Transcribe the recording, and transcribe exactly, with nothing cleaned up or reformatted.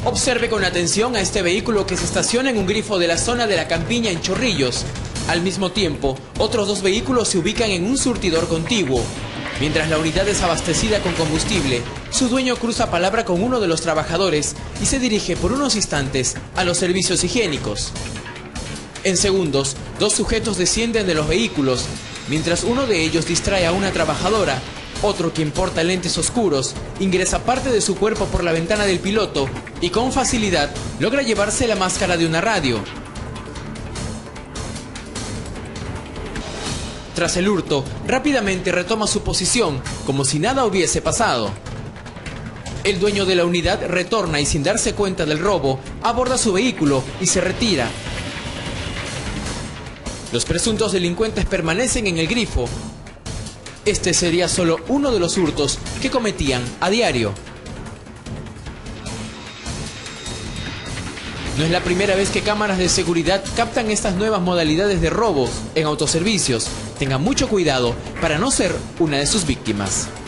Observe con atención a este vehículo que se estaciona en un grifo de la zona de la Campiña en Chorrillos. Al mismo tiempo, otros dos vehículos se ubican en un surtidor contiguo. Mientras la unidad es abastecida con combustible, su dueño cruza palabra con uno de los trabajadores y se dirige por unos instantes a los servicios higiénicos. En segundos, dos sujetos descienden de los vehículos, mientras uno de ellos distrae a una trabajadora. Otro, quien porta lentes oscuros, ingresa parte de su cuerpo por la ventana del piloto y con facilidad logra llevarse la máscara de una radio. Tras el hurto, rápidamente retoma su posición, como si nada hubiese pasado. El dueño de la unidad retorna y, sin darse cuenta del robo, aborda su vehículo y se retira. Los presuntos delincuentes permanecen en el grifo. Este sería solo uno de los hurtos que cometían a diario. No es la primera vez que cámaras de seguridad captan estas nuevas modalidades de robos en autoservicios. Tengan mucho cuidado para no ser una de sus víctimas.